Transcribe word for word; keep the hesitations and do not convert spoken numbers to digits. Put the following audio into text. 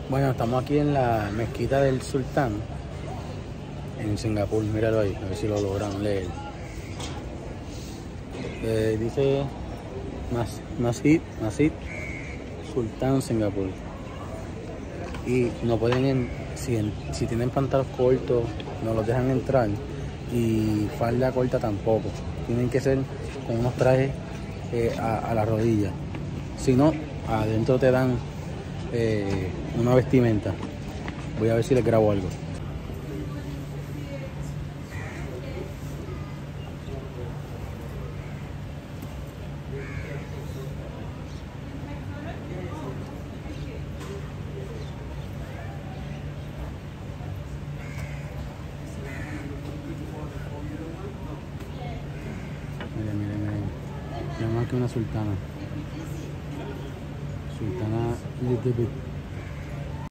Bueno, estamos aquí en la mezquita del Sultán, en Singapur. Míralo ahí, a ver si lo logran leer. Eh, dice Mas Masjid, Masjid Sultán, Singapur. Y no pueden, en, si, en, si tienen pantalones cortos, no los dejan entrar. Y falda corta tampoco. Tienen que ser con unos trajes eh, a, a la rodilla. Si no, adentro te dan eh, una vestimenta. Voy a ver si les grabo algo. Miren, miren, miren. Tenemos aquí una sultana. Sultana Elizabeth.